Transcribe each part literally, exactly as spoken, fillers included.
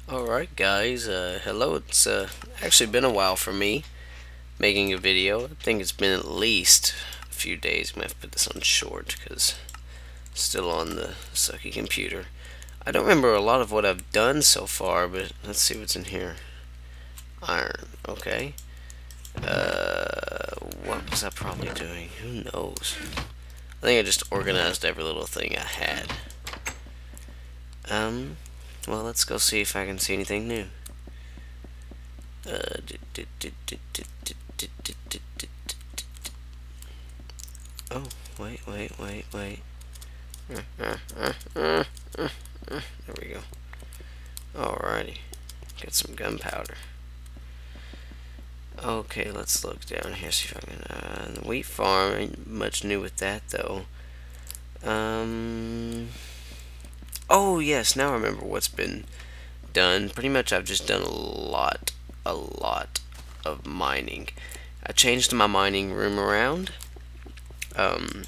Alright guys, uh, hello. It's uh, actually been a while for me making a video. I think it's been at least a few days. I'm going to have to put this on short because it's still on the sucky computer. I don't remember a lot of what I've done so far, but let's see what's in here. Iron, okay. Uh, what was I probably doing? Who knows? I think I just organized every little thing I had. Um, well, let's go see if I can see anything new. Uh, oh, wait, wait, wait, wait. There we go. Alrighty. Get some gunpowder. Okay, let's look down here, see if I can, uh, the wheat farm, ain't much new with that, though. Um, oh, yes, now I remember what's been done. Pretty much I've just done a lot, a lot of mining. I changed my mining room around. Um,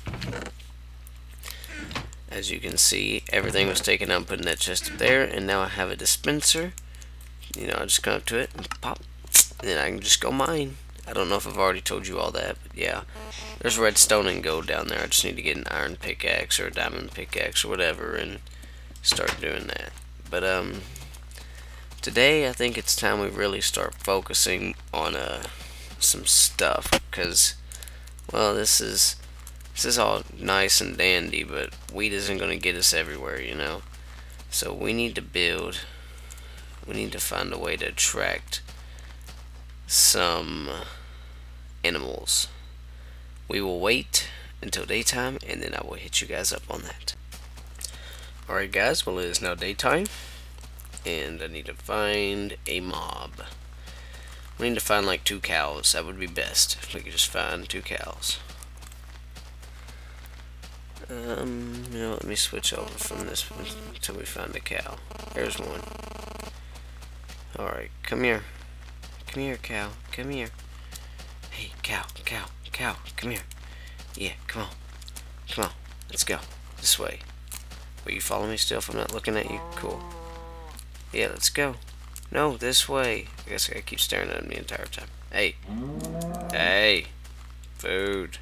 as you can see, everything was taken out, put in that chest up there, and now I have a dispenser. You know, I just come up to it and pop. Then I can just go mine. I don't know if I've already told you all that, but yeah. There's redstone and gold down there. I just need to get an iron pickaxe or a diamond pickaxe or whatever and start doing that. But um, today I think it's time we really start focusing on uh some stuff, because well, this is this is all nice and dandy, but wheat isn't going to get us everywhere, you know. So we need to build. We need to find a way to attract some animals. We will wait until daytime and then I will hit you guys up on that. Alright guys, well it is now daytime and I need to find a mob. We need to find like two cows. That would be best if we could just find two cows. Um, you know, let me switch over from this one until we find a cow. There's one. Alright, come here. Come here, cow. Come here. Hey, cow, cow, cow. Come here. Yeah, come on. Come on. Let's go. This way. Will you follow me still if I'm not looking at you? Cool. Yeah, let's go. No, this way. I guess I gotta keep staring at him the entire time. Hey. Hey. Food.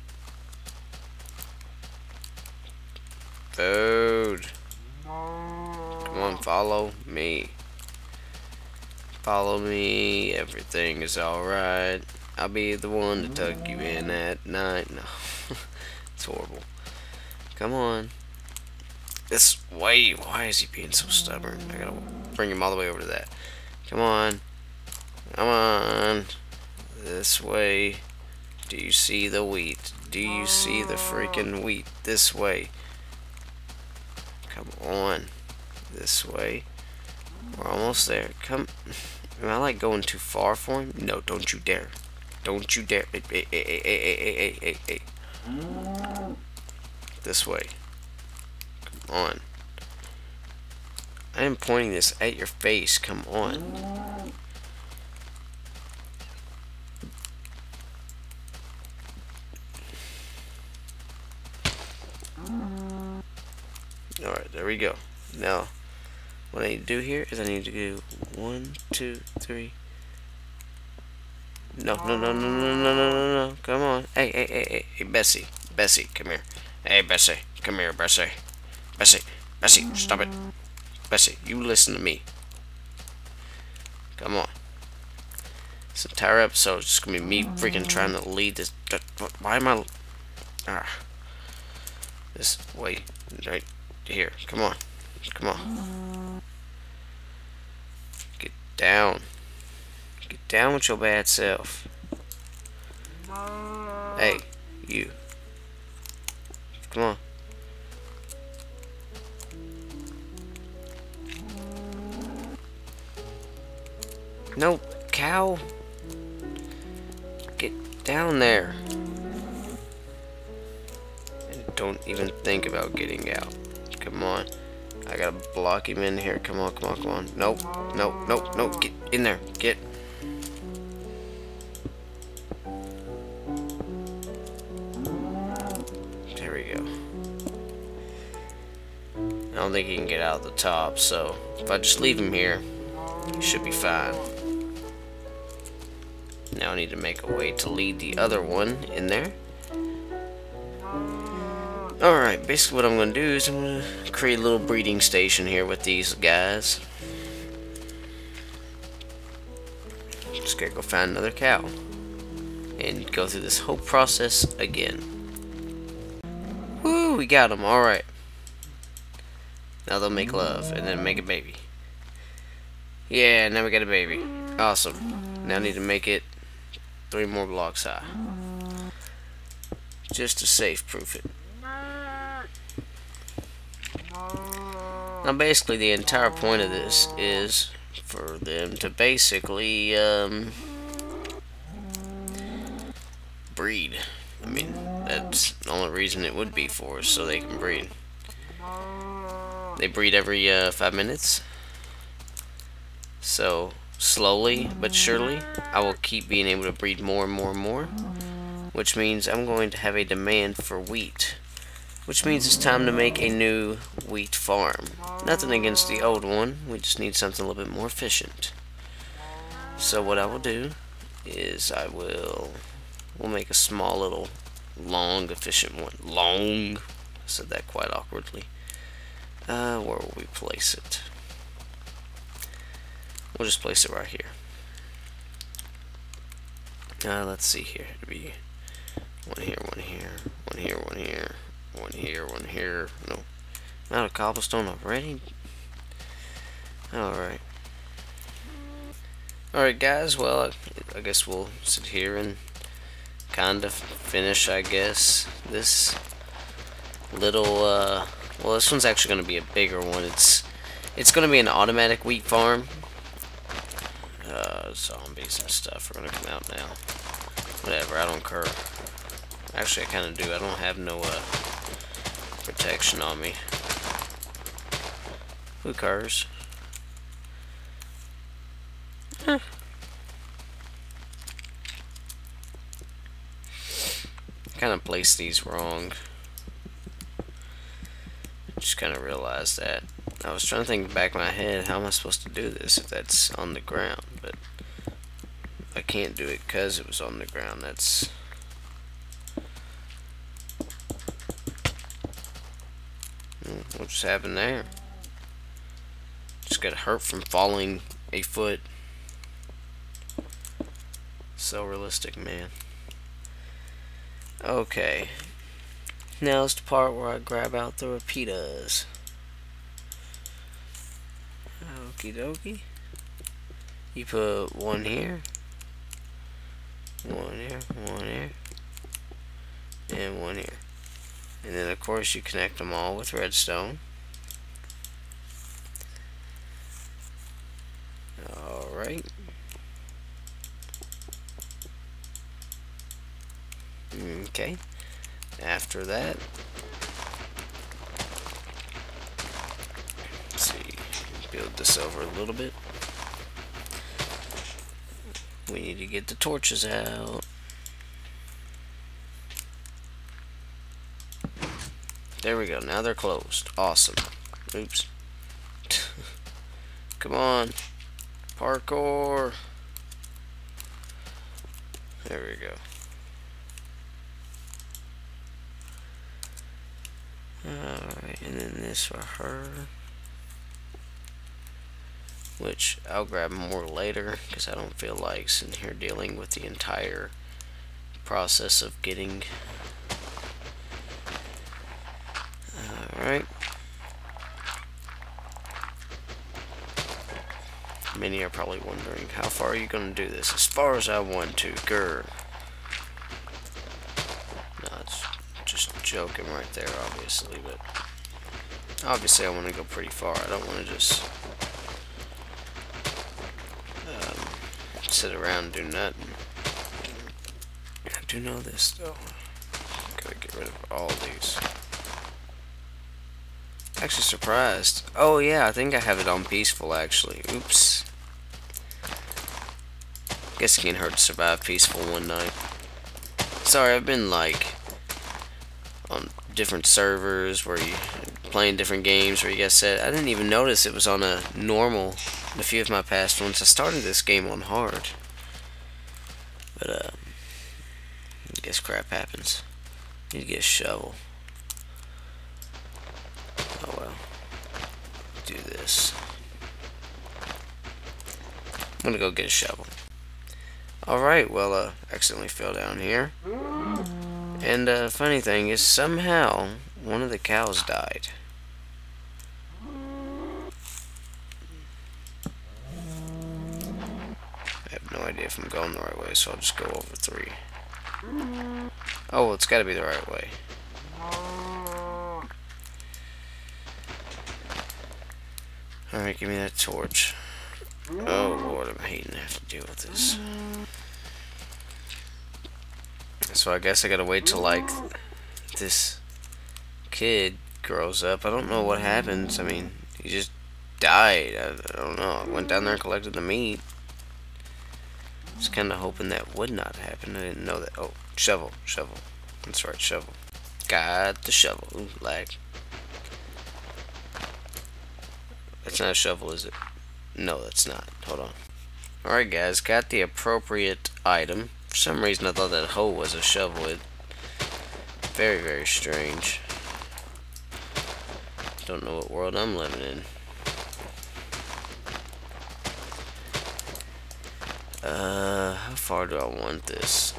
Food. Come on, follow me. Follow me, everything is alright. I'll be the one to tuck you in at night. No, it's horrible. Come on. This way. Why is he being so stubborn? I gotta bring him all the way over to that. Come on. Come on. This way. Do you see the wheat? Do you see the freaking wheat? This way. Come on. This way. We're almost there. Come. Am I like going too far for him? No, don't you dare. Don't you dare. Hey, hey, hey, hey, hey, hey, hey, hey, hey. This way. Come on. I am pointing this at your face. Come on. Alright, there we go. Now, what I need to do here is I need to do one, two, three. No, no, no, no, no, no, no, no, no. Come on. Hey, hey, hey, hey, hey, Bessie. Bessie, come here. Hey, Bessie. Come here, Bessie. Bessie. Bessie, stop it. Bessie, you listen to me. Come on. This entire episode is just going to be me freaking trying to lead this. Why am I... Ah. This way. Right here. Come on. Come on. Get down. Get down with your bad self. Hey, you. Come on. No, cow. Get down there. And don't even think about getting out. Come on. I gotta block him in here. Come on, come on, come on. Nope, nope, nope, nope. Get in there. Get. There we go. I don't think he can get out the top, so if I just leave him here, Should be fine. Now I need to make a way to lead the other one in there. Alright, basically what I'm going to do is I'm going to create a little breeding station here with these guys. Just gotta go find another cow. And go through this whole process again. Woo, we got them, alright. Now they'll make love and then make a baby. Yeah, now we got a baby. Awesome. Now I need to make it three more blocks high. Just to safe proof it. Now basically the entire point of this is for them to basically um, breed. I mean, that's the only reason it would be for, so they can breed. They breed every uh, five minutes. So slowly but surely I will keep being able to breed more and more and more, which means I'm going to have a demand for wheat, which means it's time to make a new wheat farm. Nothing against the old one, we just need something a little bit more efficient. So what I will do is I will we'll make a small little long efficient one. Long, I said that quite awkwardly. Uh, where will we place it? We'll just place it right here. Uh, let's see here. It'll be one here, one here, one here, one here, one here, one here. No, I'm out of cobblestone already. Alright. Alright guys, well, I, I guess we'll sit here and kind of finish, I guess, this little, uh, well, this one's actually going to be a bigger one. It's, it's going to be an automatic wheat farm. Uh, zombies and stuff are going to come out now. Whatever, I don't care. Actually, I kind of do. I don't have no, uh, protection on me. Who cares? Huh. Kind of placed these wrong. Just kind of realized that. I was trying to think back in my head, how am I supposed to do this if that's on the ground? But I can't do it because it was on the ground. That's what just happened there? Just got hurt from falling a foot. So realistic, man. Okay. Now's the part where I grab out the repeaters. Okie dokie. You put one here, one here, one here, and one here. And then of course you connect them all with redstone. Alright. Okay. After that, let's see, build this over a little bit. We need to get the torches out. There we go, now they're closed. Awesome. Oops. Come on. Parkour. There we go. Alright, and then this for her, which I'll grab more later because I don't feel like sitting here dealing with the entire process of getting. Alright. Many are probably wondering, how far are you going to do this? As far as I want to, grr. No, it's just joking right there, obviously, but obviously I want to go pretty far. I don't want to just um, sit around and do nothing. I do know this, though. Gotta get rid of all these. Actually surprised. Oh yeah, I think I have it on peaceful actually. Oops. Guess it can't hurt to survive peaceful one night. Sorry, I've been like on different servers where you playing different games where you guys said I didn't even notice it was on a normal in a few of my past ones. I started this game on hard, but uh, I guess crap happens. Need to get a shovel. Oh well. Do this. I'm gonna go get a shovel. Alright, well, uh, accidentally fell down here. And, uh, funny thing is, somehow, one of the cows died. I have no idea if I'm going the right way, so I'll just go over three. Oh, well, it's gotta be the right way. Alright, give me that torch. Oh, Lord, I'm hating to have to deal with this. So I guess I gotta wait till, like, this kid grows up. I don't know what happens. I mean, he just died. I, I don't know. I went down there and collected the meat. I was kind of hoping that would not happen. I didn't know that. Oh, shovel, shovel. That's right, shovel. Got the shovel. Ooh, lag. That's not a shovel, is it? No, that's not. Hold on. Alright, guys. Got the appropriate item. For some reason, I thought that hoe was a shovel. It, very, very strange. Don't know what world I'm living in. Uh, how far do I want this?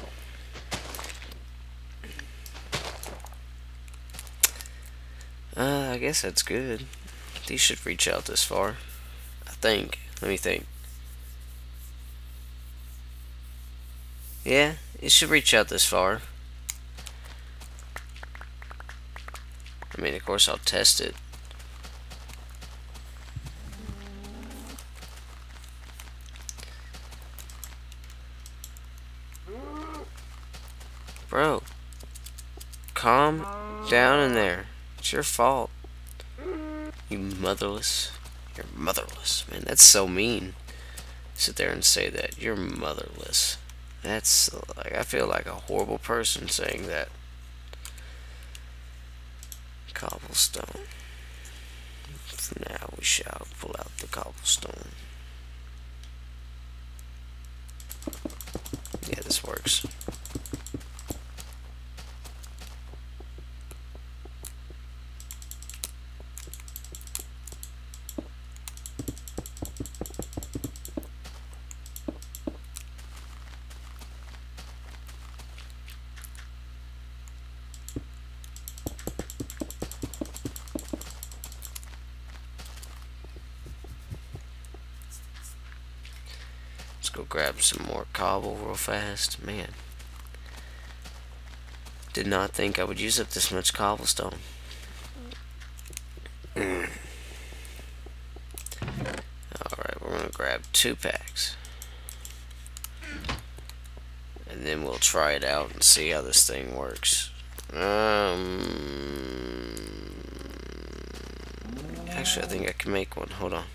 Uh, I guess that's good. These should reach out this far. I think. Let me think. Yeah, it should reach out this far. I mean, of course, I'll test it. Bro, calm down in there. It's your fault. You motherless. You're motherless. Man, that's so mean. Sit there and say that. You're motherless. That's like, I feel like a horrible person saying that. Cobblestone. For now, we shall pull out the cobblestone. Yeah, this works. Go grab some more cobble real fast. Man, did not think I would use up this much cobblestone. Mm. Alright, we're gonna grab two packs, and then we'll try it out and see how this thing works. Um, actually, I think I can make one. Hold on.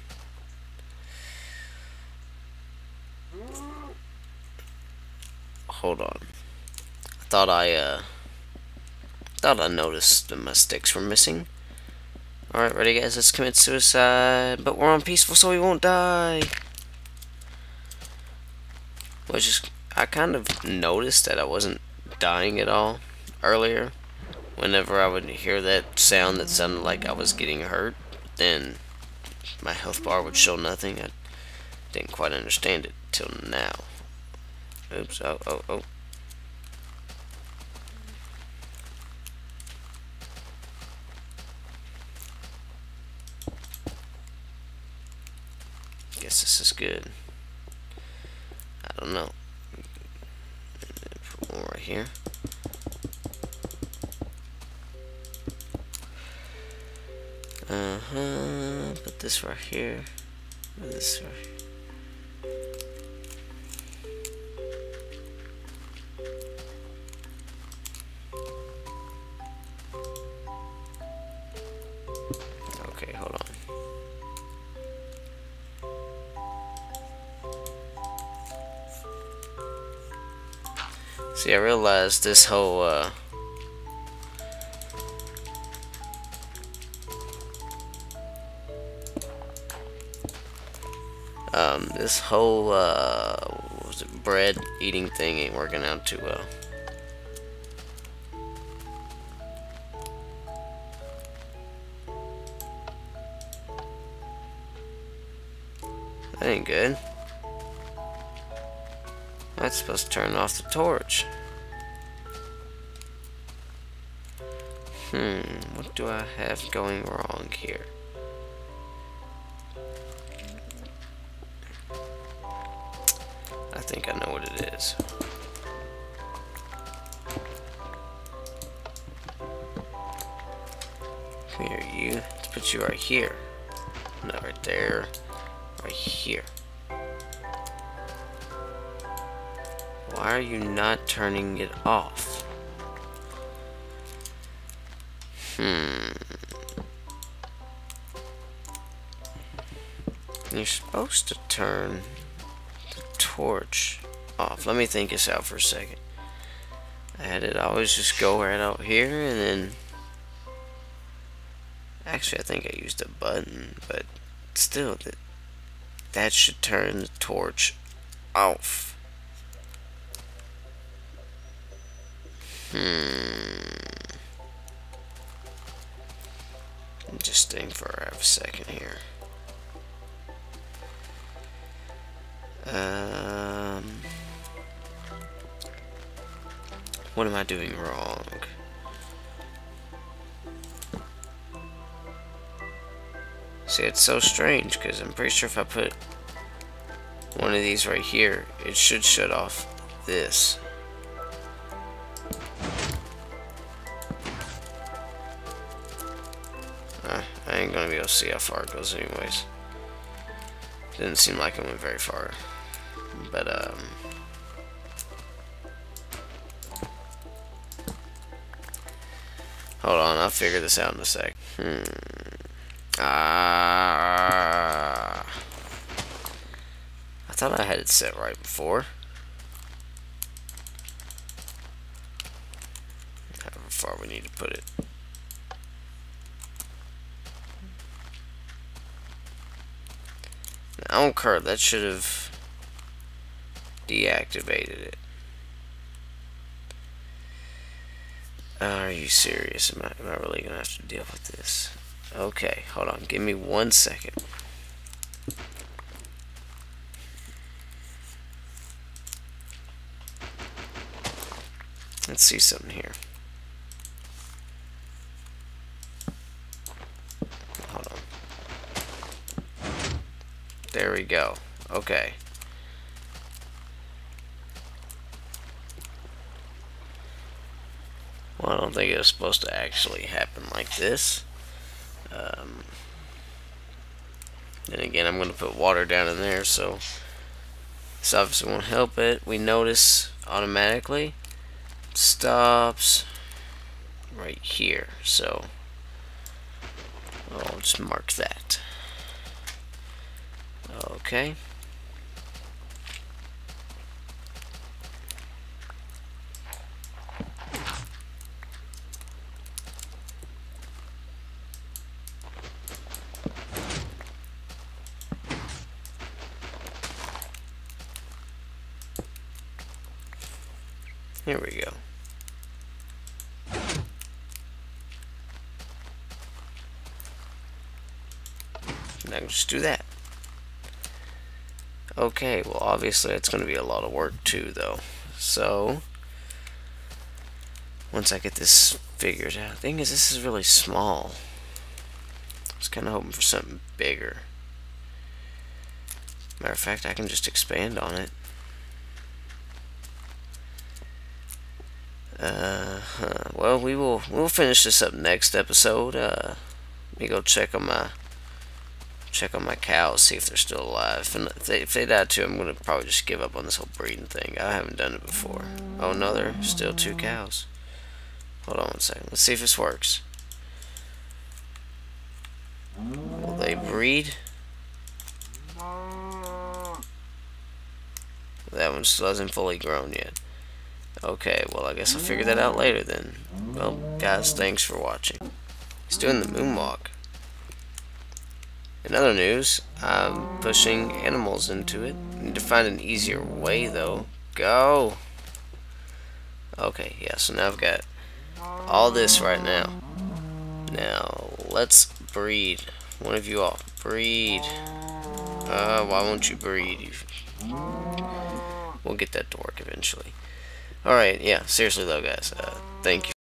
Hold on. I thought I, uh, thought I noticed that my sticks were missing. Alright, ready guys, let's commit suicide. But we're on peaceful so we won't die. Well, just, I kind of noticed that I wasn't dying at all earlier. Whenever I would hear that sound that sounded like I was getting hurt, then my health bar would show nothing. I didn't quite understand it till now. Oops, oh, oh, oh. Guess this is good. I don't know. Put one right here. Uh-huh. Put this right here. Put this right here. Okay, hold on. See, I realized this whole, uh... Um, this whole, uh, what was it, bread eating thing ain't working out too well. That ain't good. That's supposed to turn off the torch. Hmm, what do I have going wrong here? I think I know what it is. Come here, you. Let's put you right here. No, right there. Right here. Why are you not turning it off? Hmm. You're supposed to turn the torch off. Let me think this out for a second. I had it always just go right out here and then... Actually, I think I used a button, but still, that, that should turn the torch off. Hmm. Just think for a second here. Um, what am I doing wrong? See, it's so strange because I'm pretty sure if I put one of these right here, it should shut off this. Uh, I ain't gonna be able to see how far it goes anyways. Didn't seem like it went very far. But, um... hold on, I'll figure this out in a sec. Hmm... Ah, I thought I had it set right before. However far we need to put it. Now, on curve, that should have deactivated it. Are you serious? Am I, am I really gonna have to deal with this? Okay, hold on. Give me one second. Let's see something here. Hold on. There we go. Okay. Well, I don't think it was supposed to actually happen like this. Um, then again, I'm going to put water down in there, so this obviously won't help it. We notice automatically it stops right here, so I'll just mark that. Okay. Here we go. Now just do that. Okay, well obviously it's going to be a lot of work too though. So, once I get this figured out, the thing is this is really small. I was kind of hoping for something bigger. Matter of fact, I can just expand on it. Uh, huh. Well, we will we'll finish this up next episode. Uh, let me go check on my check on my cows, see if they're still alive. And if they, if they die too, I'm gonna probably just give up on this whole breeding thing. I haven't done it before. Oh no, there's still two cows. Hold on one second. Let's see if this works. Will they breed? That one still hasn't fully grown yet. Okay, well I guess I'll figure that out later then. Well, guys, thanks for watching. He's doing the moonwalk. In other news, I'm pushing animals into it. Need to find an easier way though. Go! Okay, yeah, so now I've got all this right now. Now, let's breed. One of you all. Breed. Uh, why won't you breed? We'll get that to work eventually. Alright, yeah, seriously though, guys. Uh, thank you.